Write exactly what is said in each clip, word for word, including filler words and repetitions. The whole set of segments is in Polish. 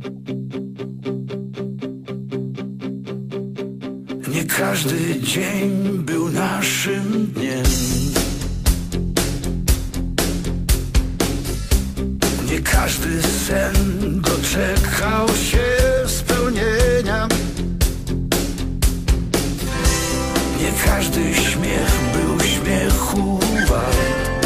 Nie każdy dzień był naszym dniem. Nie każdy sen doczekał się spełnienia. Nie każdy śmiech był śmiechu wart.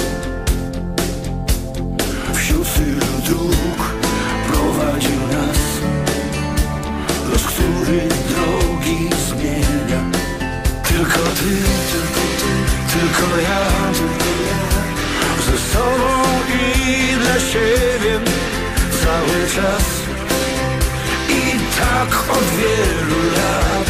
Wśród tylu dróg prowadził nas los, który drogi zmienia. Tylko ty, tylko ty, tylko ja, tylko ja, ze sobą i dla siebie cały czas. I tak od wielu lat.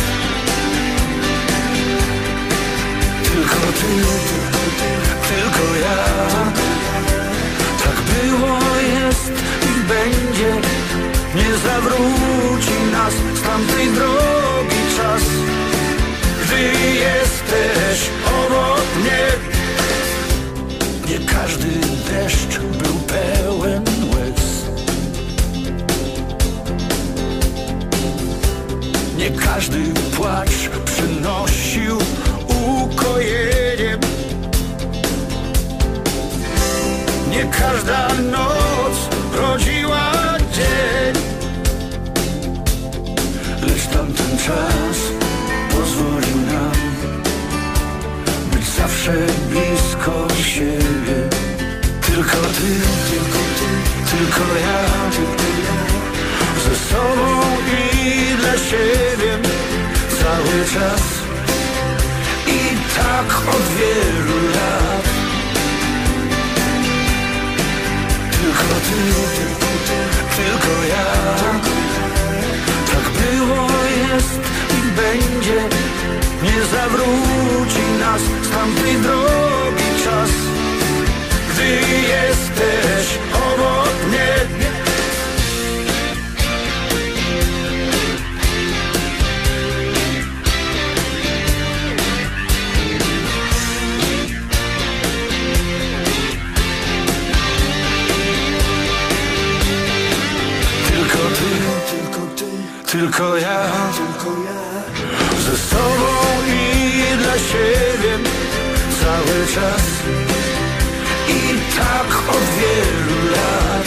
Tylko ty, tylko ty, tylko ja. Tak było, jest i będzie. Nie zawróci nas z tamtej drogi czas. Gdy jesteś obok mnie. Nie każdy deszcz był pełen łez. Nie każdy płacz przynosił ukojenie. Nie każda noc rodziła dzień. Lecz tamten czas pozwolił nam być zawsze blisko siebie. Tylko ty, tylko ty, tylko ja, tylko ja, ze sobą i dla siebie cały czas. I tak od wielu lat. Tylko ty, tylko ty, tylko ja. Tak było, jest i będzie. Nie zawróci nas z tamtej drogi czas. Gdy jesteś obok mnie. Tylko ty, tylko ty, tylko ja, tylko ja, ze sobą i dla siebie cały czas. I tak od wielu lat.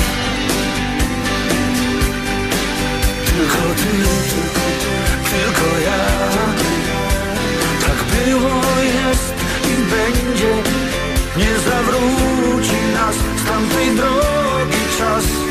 Tylko ty, tylko ty, tylko ja. Tak było, jest i będzie. Nie zawróci nas z tamtej drogi czas.